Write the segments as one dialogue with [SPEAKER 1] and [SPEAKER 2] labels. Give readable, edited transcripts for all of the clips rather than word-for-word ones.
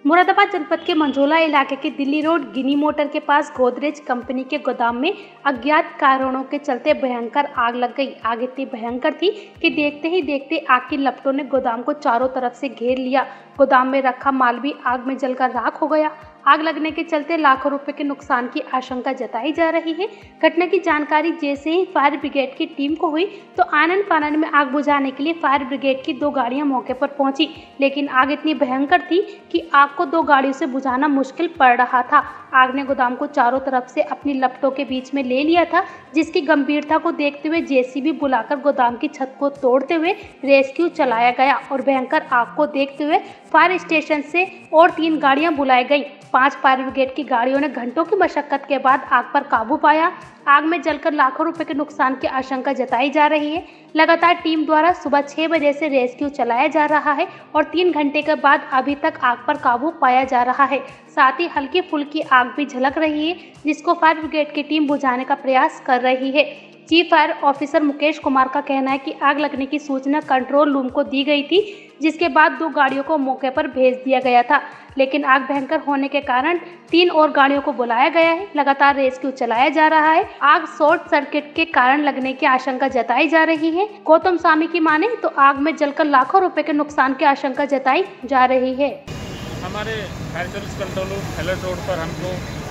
[SPEAKER 1] मुरादाबाद जनपद के मंझोला इलाके के दिल्ली रोड गिनी मोटर के पास गोदरेज कंपनी के गोदाम में अज्ञात कारणों के चलते भयंकर आग लग गई। आग इतनी भयंकर थी कि देखते ही देखते आग की लपटों ने गोदाम को चारों तरफ से घेर लिया। गोदाम में रखा माल भी आग में जलकर राख हो गया। आग लगने के चलते लाखों रुपए के नुकसान की आशंका जताई जा रही है। घटना की जानकारी जैसे ही फायर ब्रिगेड की टीम को हुई तो आनन फानन में आग बुझाने के लिए फायर ब्रिगेड की 2 गाड़ियां मौके पर पहुंची, लेकिन आग इतनी भयंकर थी कि आग को 2 गाड़ियों से बुझाना मुश्किल पड़ रहा था। आग ने गोदाम को चारों तरफ से अपनी लपटों के बीच में ले लिया था, जिसकी गंभीरता को देखते हुए जेसीबी बुलाकर गोदाम की छत को तोड़ते हुए रेस्क्यू चलाया गया और भयंकर आग को देखते हुए फायर स्टेशन से और 3 गाड़ियां बुलाई गई। 5 फायर ब्रिगेड की गाड़ियों ने घंटों की मशक्कत के बाद आग पर काबू पाया। आग में जलकर लाखों रुपए के नुकसान की आशंका जताई जा रही है। लगातार टीम द्वारा सुबह 6 बजे से रेस्क्यू चलाया जा रहा है और 3 घंटे के बाद अभी तक आग पर काबू पाया जा रहा है। साथ ही हल्की फुल्की आग भी झलक रही है, जिसको फायर ब्रिगेड की टीम बुझाने का प्रयास कर रही है। Chief fire officer Mukesh Kumar का कहना है कि आग लगने की सूचना कंट्रोल रूम को दी गई थी, जिसके बाद 2 गाड़ियों को मौके पर भेज दिया गया था, लेकिन आग भयंकर होने के कारण 3 और गाड़ियों को बुलाया गया है। लगातार रेस्क्यू चलाया जा रहा है। आग शॉर्ट सर्किट के कारण लगने की आशंका जताई जा रही है। गौतम स्वामी की माने तो आग में जलकर लाखों रुपए के नुकसान की आशंका जताई जा रही है।
[SPEAKER 2] हमारे fire service control room Helar road पर हमको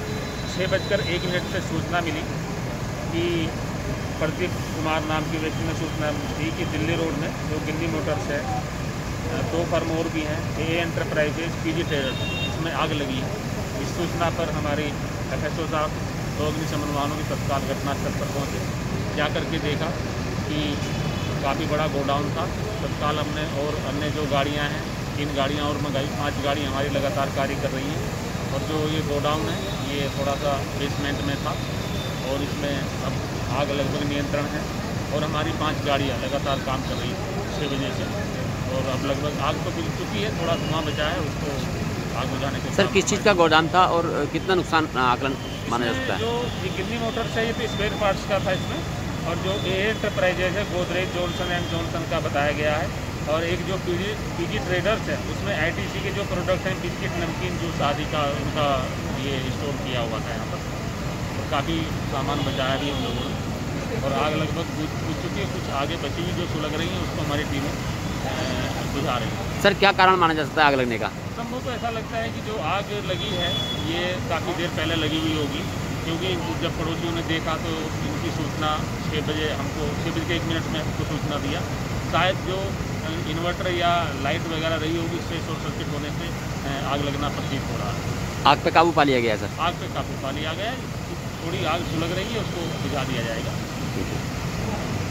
[SPEAKER 2] 6:01 पे सूचना मिली कि प्रदीप कुमार नाम की व्यक्ति ने सूचना दी कि दिल्ली रोड में जो गिन्नी मोटर्स है, 2 फर्म और भी हैं, ए एंटरप्राइजेज, पीजी ट्रेडर्स, इसमें आग लगी है। इस सूचना पर हमारी FSO साहब तो अग्निशमन वाहनों की तत्काल घटनास्थल पर पहुँचे। जा करके देखा कि काफ़ी बड़ा गोडाउन था। तत्काल हमने और अन्य जो गाड़ियाँ हैं, 3 गाड़ियाँ और मंगाई। 5 गाड़ी हमारी लगातार कार्य कर रही हैं और जो ये गोडाउन है ये थोड़ा सा बेसमेंट में था और इसमें अब आग लगभग नियंत्रण है और हमारी 5 गाड़ियाँ लगातार काम कर रही है 6 बजे से और अब लगभग आग तो बुझ चुकी है। थोड़ा धुआं बचा है, उसको आग बुझाने के।
[SPEAKER 3] सर, किस चीज़ का गोदाम था और कितना नुकसान आकलन माना जा सकता है?
[SPEAKER 2] जो ये गिन्नी मोटर्स है ये तो स्पेयर पार्ट्स का था इसमें, और जो ए एंटरप्राइजेज है गोदरेज, जॉनसन एंड जॉनसन का बताया गया है, और एक जो पीजी ट्रेडर्स है उसमें ITC के जो प्रोडक्ट हैं, बिस्किट, नमकीन, जूस आदि का उनका ये स्टोर किया हुआ था यहाँ पर। और काफ़ी सामान बचाया भी हम लोगों ने और आग लगभग बुझ चुकी है। कुछ आगे बची हुई जो सुलग रही है उसको हमारी टीमें बुझा रही है।
[SPEAKER 3] सर, क्या कारण माना जा सकता है आग लगने का?
[SPEAKER 2] संभव तो ऐसा लगता है कि जो आग लगी है ये काफ़ी देर पहले लगी हुई होगी, क्योंकि जब पड़ोसियों ने देखा तो इनकी सूचना 6 बजे हमको 6:01 में हमको सूचना दिया। शायद जो इन्वर्टर या लाइट वगैरह रही होगी, इससे शॉर्ट सर्किट होने से आग लगना प्रतीत हो रहा है।
[SPEAKER 3] आग पे काबू पा लिया गया सर?
[SPEAKER 2] आग पे काबू पा लिया गया है। थोड़ी आग सुलग रही है, उसको बुझा दिया जाएगा।